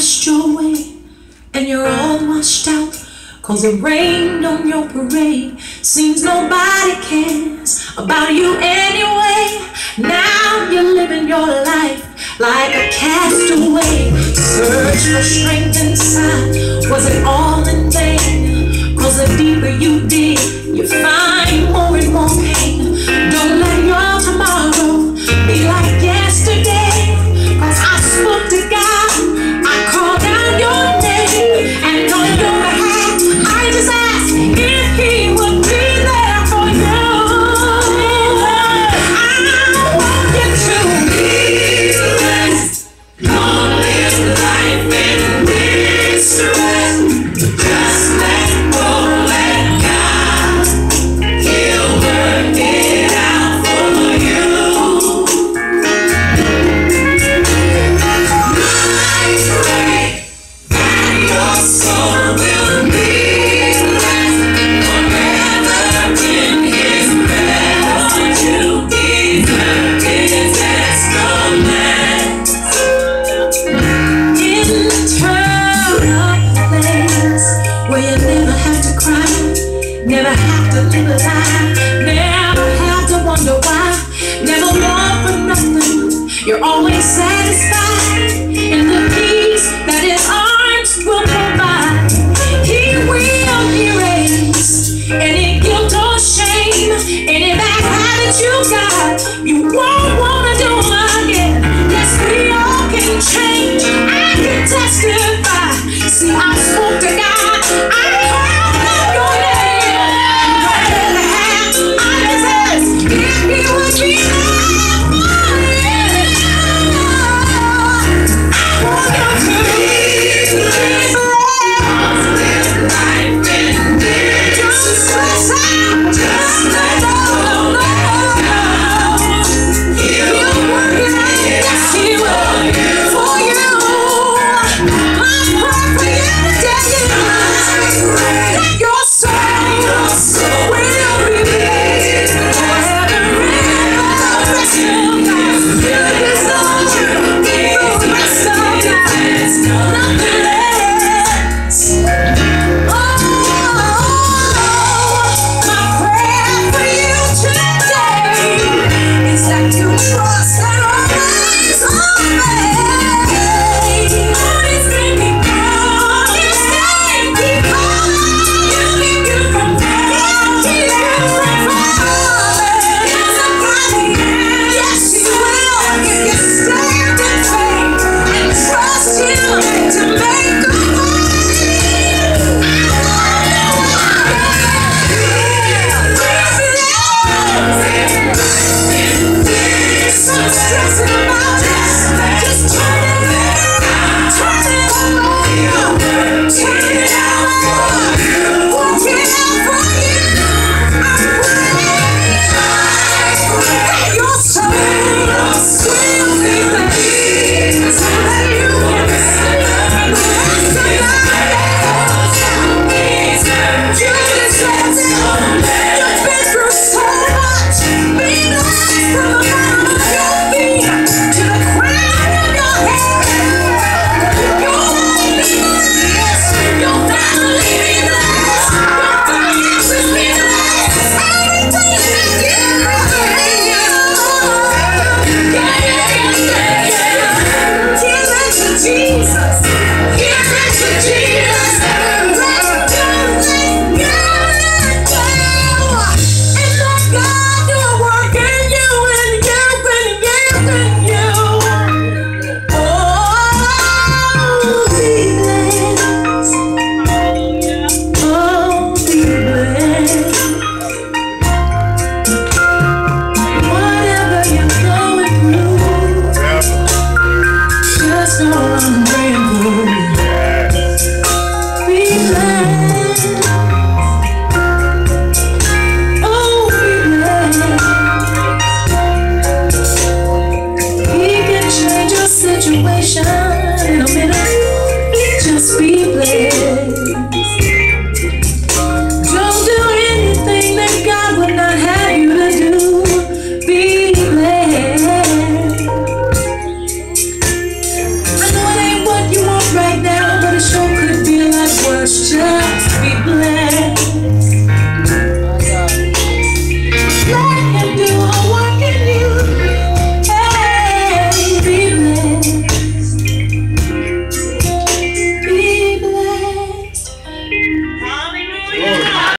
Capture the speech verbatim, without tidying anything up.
washed your way, and you're all washed out, 'cause it rained on your parade. Seems nobody cares about you anyway. Now you're living your life like a castaway. Search for strength inside, was it all in vain? 'Cause the deeper you dig, you find more and more pain. Don't let your tomorrow be like yesterday, 'cause I spoke to God, I called out your name, and on your behalf I just asked if He would be there for you. I want you to be blessed. Don't live life in distress. Just let go, let God. He'll work it out for you. I pray that your soul will be blessed forever in His presence. You deserve His excellence. Eternal place where you never have to cry, never have to live a lie, never have to wonder why, never want for nothing. You're always satisfied in the peace that His arms will provide. He will erase any guilt or shame, any bad habits you got. You won't wanna do them again. Yes, we all can change. I can testify. See, I spoke to God. I called out your name. I just asked if He would be there for you. I want you to be blessed. Live life in distress. Just let go, let God. He'll work it out. Yes, He will for you. My prayer for you today is that your soul will be blessed forever and ever. Rest of life, rest of you, rest of life, nothing less. Oh, my prayer for you today is that you trust and always obey. Always make me proud, always make me proud. You keep you from falling, keep you from falling. Yes, I'm right. Yes, you will if you stand in faith and trust Him to make a way. Stop stressing about it. Just turn it around. Turn it around. Turn it out for you. Work it out for you. I pray that your soul will be blessed. So that you can recognize you deserve it. You've been through so much. Be blessed from the bottom of your feet to the crown of your head. Your life be blessed. Your family be blessed. Your finances be blessed. Everything that you yeah, yeah, yeah, yeah. Give it to Jesus. Give it to Jesus. Let go, let go, let go. And let God do a work in you and you and you and you. Oh, be blessed. Oh, be blessed. Whatever you're going through, just know I'm praying for